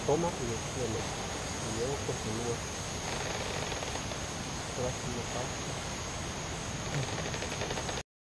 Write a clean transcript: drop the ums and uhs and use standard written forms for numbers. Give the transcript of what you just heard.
toma y después lo mete. Y luego continúa. Próximo paso.